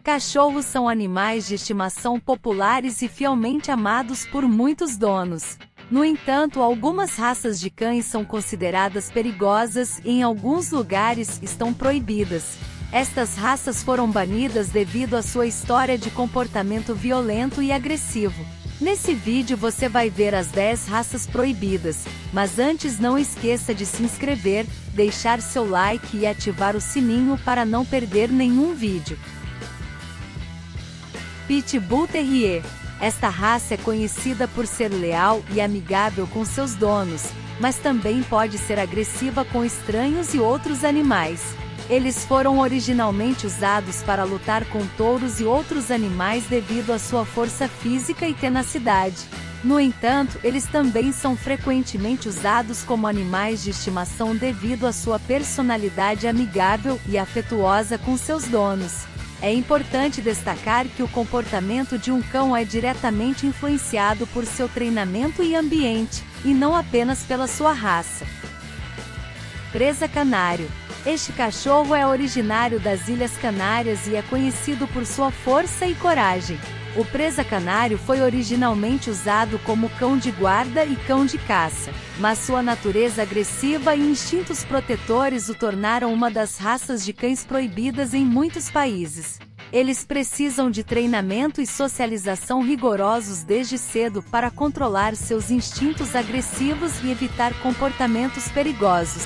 Cachorros são animais de estimação populares e fielmente amados por muitos donos. No entanto, algumas raças de cães são consideradas perigosas e em alguns lugares estão proibidas. Estas raças foram banidas devido à sua história de comportamento violento e agressivo. Nesse vídeo você vai ver as 10 raças proibidas, mas antes não esqueça de se inscrever, deixar seu like e ativar o sininho para não perder nenhum vídeo. Pitbull Terrier. Esta raça é conhecida por ser leal e amigável com seus donos, mas também pode ser agressiva com estranhos e outros animais. Eles foram originalmente usados para lutar com touros e outros animais devido à sua força física e tenacidade. No entanto, eles também são frequentemente usados como animais de estimação devido à sua personalidade amigável e afetuosa com seus donos. É importante destacar que o comportamento de um cão é diretamente influenciado por seu treinamento e ambiente, e não apenas pela sua raça. Presa Canário. Este cachorro é originário das Ilhas Canárias e é conhecido por sua força e coragem. O presa canário foi originalmente usado como cão de guarda e cão de caça, mas sua natureza agressiva e instintos protetores o tornaram uma das raças de cães proibidas em muitos países. Eles precisam de treinamento e socialização rigorosos desde cedo para controlar seus instintos agressivos e evitar comportamentos perigosos.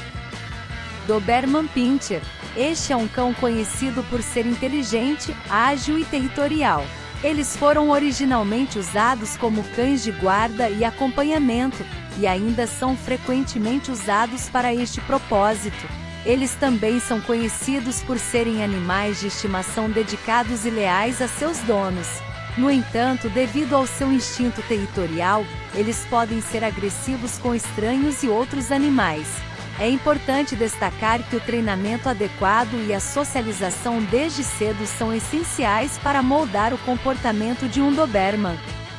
Doberman Pinscher. Este é um cão conhecido por ser inteligente, ágil e territorial. Eles foram originalmente usados como cães de guarda e acompanhamento, e ainda são frequentemente usados para este propósito. Eles também são conhecidos por serem animais de estimação dedicados e leais a seus donos. No entanto, devido ao seu instinto territorial, eles podem ser agressivos com estranhos e outros animais. É importante destacar que o treinamento adequado e a socialização desde cedo são essenciais para moldar o comportamento de um Doberman.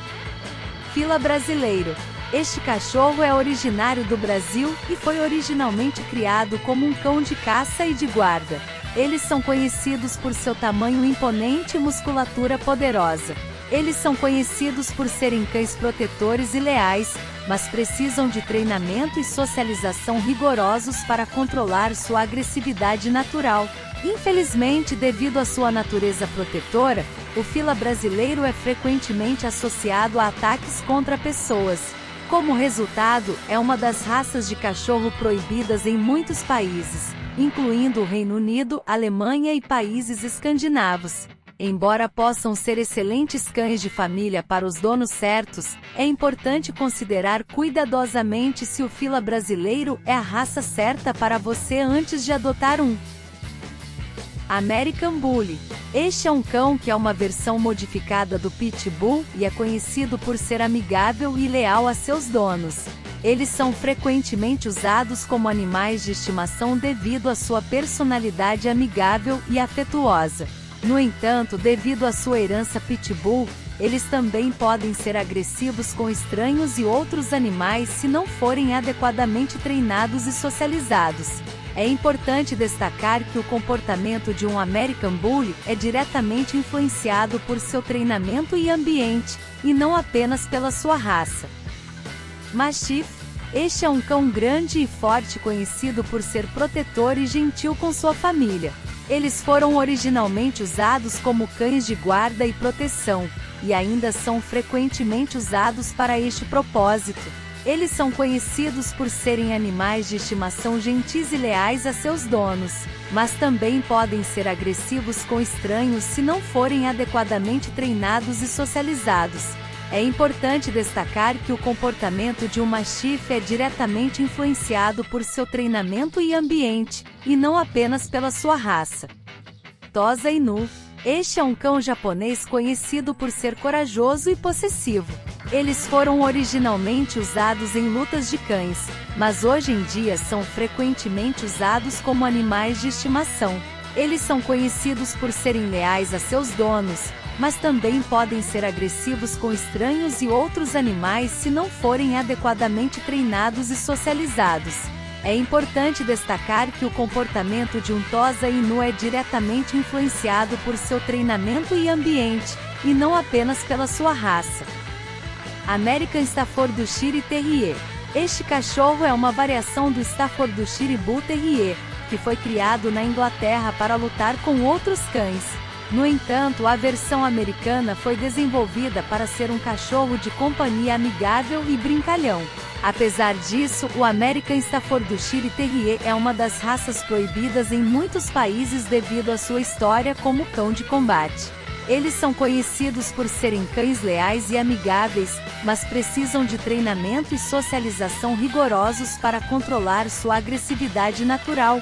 Fila Brasileiro. Este cachorro é originário do Brasil e foi originalmente criado como um cão de caça e de guarda. Eles são conhecidos por seu tamanho imponente e musculatura poderosa. Eles são conhecidos por serem cães protetores e leais, mas precisam de treinamento e socialização rigorosos para controlar sua agressividade natural. Infelizmente, devido à sua natureza protetora, o fila brasileiro é frequentemente associado a ataques contra pessoas. Como resultado, é uma das raças de cachorro proibidas em muitos países, incluindo o Reino Unido, Alemanha e países escandinavos. Embora possam ser excelentes cães de família para os donos certos, é importante considerar cuidadosamente se o fila brasileiro é a raça certa para você antes de adotar um. American Bully. Este é um cão que é uma versão modificada do Pitbull e é conhecido por ser amigável e leal a seus donos. Eles são frequentemente usados como animais de estimação devido à sua personalidade amigável e afetuosa. No entanto, devido à sua herança Pitbull, eles também podem ser agressivos com estranhos e outros animais se não forem adequadamente treinados e socializados. É importante destacar que o comportamento de um American Bully é diretamente influenciado por seu treinamento e ambiente, e não apenas pela sua raça. Mastiff. Este é um cão grande e forte conhecido por ser protetor e gentil com sua família. Eles foram originalmente usados como cães de guarda e proteção, e ainda são frequentemente usados para este propósito. Eles são conhecidos por serem animais de estimação gentis e leais a seus donos, mas também podem ser agressivos com estranhos se não forem adequadamente treinados e socializados. É importante destacar que o comportamento de um Mastiff é diretamente influenciado por seu treinamento e ambiente, e não apenas pela sua raça. Tosa Inu. Este é um cão japonês conhecido por ser corajoso e possessivo. Eles foram originalmente usados em lutas de cães, mas hoje em dia são frequentemente usados como animais de estimação. Eles são conhecidos por serem leais a seus donos, mas também podem ser agressivos com estranhos e outros animais se não forem adequadamente treinados e socializados. É importante destacar que o comportamento de um Tosa Inu é diretamente influenciado por seu treinamento e ambiente, e não apenas pela sua raça. American Staffordshire Terrier. Este cachorro é uma variação do Staffordshire Bull Terrier, que foi criado na Inglaterra para lutar com outros cães. No entanto, a versão americana foi desenvolvida para ser um cachorro de companhia amigável e brincalhão. Apesar disso, o American Staffordshire Terrier é uma das raças proibidas em muitos países devido à sua história como cão de combate. Eles são conhecidos por serem cães leais e amigáveis, mas precisam de treinamento e socialização rigorosos para controlar sua agressividade natural.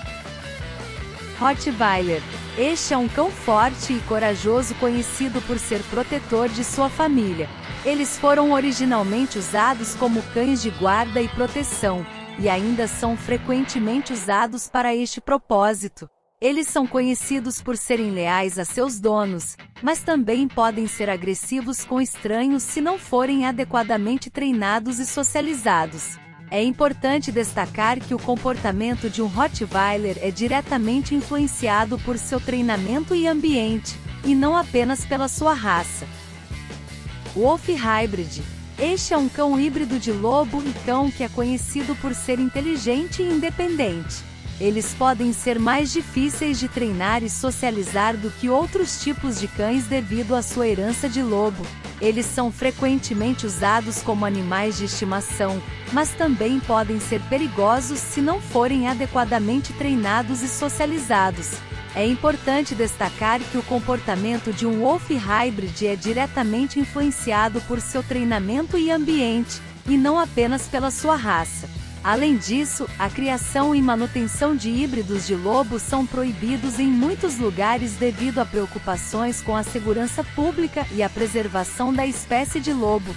Rottweiler. Este é um cão forte e corajoso conhecido por ser protetor de sua família. Eles foram originalmente usados como cães de guarda e proteção, e ainda são frequentemente usados para este propósito. Eles são conhecidos por serem leais a seus donos, mas também podem ser agressivos com estranhos se não forem adequadamente treinados e socializados. É importante destacar que o comportamento de um Rottweiler é diretamente influenciado por seu treinamento e ambiente, e não apenas pela sua raça. Wolf Hybrid. Este é um cão híbrido de lobo e cão que é conhecido por ser inteligente e independente. Eles podem ser mais difíceis de treinar e socializar do que outros tipos de cães devido à sua herança de lobo. Eles são frequentemente usados como animais de estimação, mas também podem ser perigosos se não forem adequadamente treinados e socializados. É importante destacar que o comportamento de um Wolf Hybrid é diretamente influenciado por seu treinamento e ambiente, e não apenas pela sua raça. Além disso, a criação e manutenção de híbridos de lobo são proibidos em muitos lugares devido a preocupações com a segurança pública e a preservação da espécie de lobo.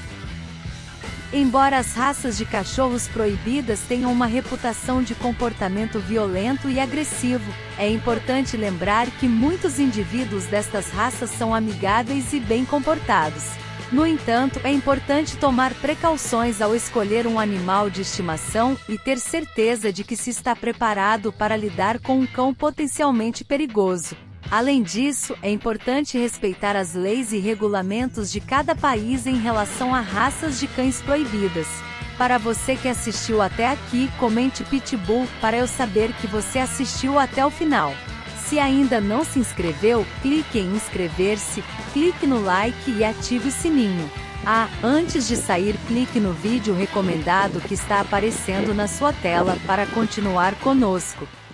Embora as raças de cachorros proibidas tenham uma reputação de comportamento violento e agressivo, é importante lembrar que muitos indivíduos destas raças são amigáveis e bem comportados. No entanto, é importante tomar precauções ao escolher um animal de estimação e ter certeza de que se está preparado para lidar com um cão potencialmente perigoso. Além disso, é importante respeitar as leis e regulamentos de cada país em relação a raças de cães proibidas. Para você que assistiu até aqui, comente Pitbull para eu saber que você assistiu até o final. Se ainda não se inscreveu, clique em inscrever-se, clique no like e ative o sininho. Antes de sair, clique no vídeo recomendado que está aparecendo na sua tela para continuar conosco.